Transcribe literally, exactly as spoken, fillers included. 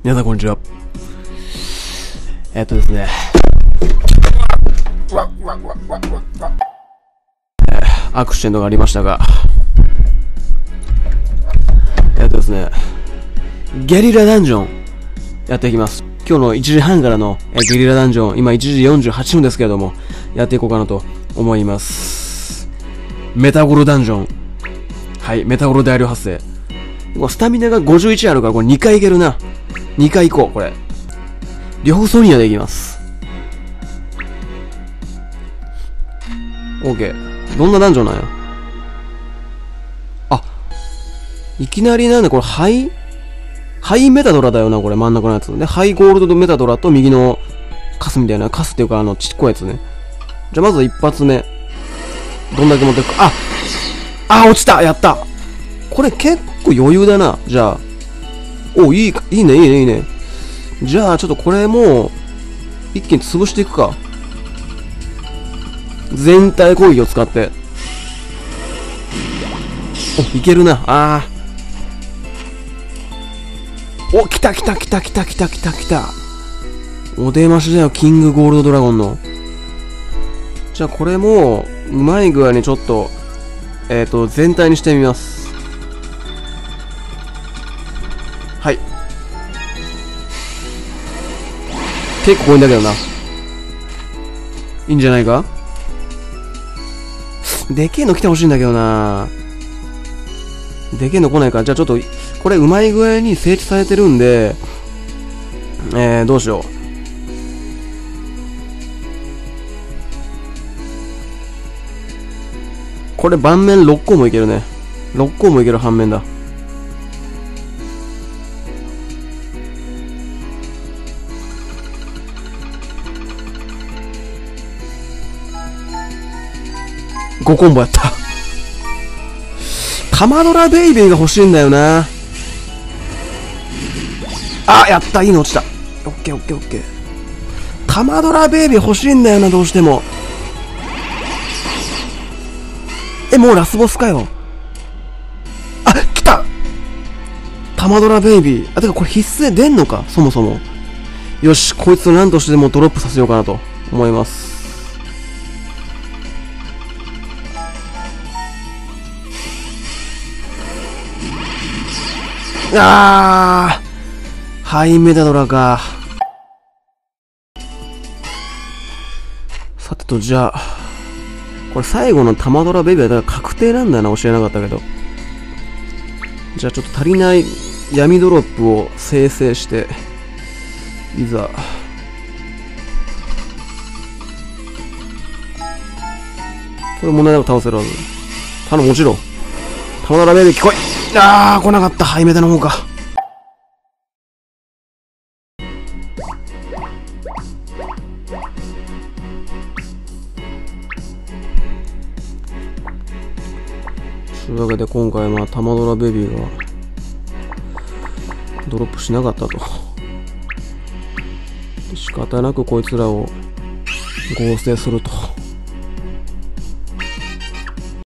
皆さんこんにちは。えっとですね。アクシデントがありましたが、えっとですね、ゲリラダンジョンやっていきます。今日のいちじはんからのゲリラダンジョン、今いちじよんじゅうはっぷんですけれども、やっていこうかなと思います。メタゴロダンジョン。はい、メタゴロ大量発生。スタミナがごじゅういちあるから、これにかいいけるな。にかい行こう、これ。両方ソニアでいきます。OK。どんなダンジョンなんや。あ、いきなりなんだ、これ、ハイハイメタドラだよな、これ、真ん中のやつ。で、ハイゴールドメタドラと右のカスみたいな、カスっていうか、あの、ちっこいやつね。じゃあ、まず一発目。どんだけ持っていくか。ああ、落ちたやったこれ結構余裕だな。じゃあ。お、いい、いいね、いいね、いいね。じゃあ、ちょっとこれも、一気に潰していくか。全体攻撃を使って。お、いけるな。あー。お、来た来た来た来た来た来た来た。お出ましだよ、キングゴールドドラゴンの。じゃあ、これも、うまい具合にちょっと、えっと、全体にしてみます。はい。結構多いんだけどな。いいんじゃないか。でけえの来てほしいんだけどな。でけえの来ないか。じゃあちょっと、これうまい具合に整地されてるんで、えー、どうしよう。これ盤面ろっこもいけるね。ろっこもいける反面だ。ごコンボやった。タマドラベイビーが欲しいんだよな。あ、やった。いいの落ちた。オッケーオッケーオッケー。タマドラベイビー欲しいんだよな、どうしても。え、もうラスボスかよ。あ、来たタマドラベイビー。あ、てかこれ必須で出んのか、そもそも。よし、こいつを何としてでもドロップさせようかなと思います。あー、ハイメタドラか。さてと、じゃあ、これ最後のタマドラベビーはだから確定なんだな、教えなかったけど。じゃあちょっと足りない闇ドロップを生成して、いざ。これ問題なく倒せるはず。頼む、もちろん。タマドラベビー聞こい。あー、来なかった。ハイメタの方か。というわけで今回まあタマドラベビーがドロップしなかったと。仕方なくこいつらを合成すると。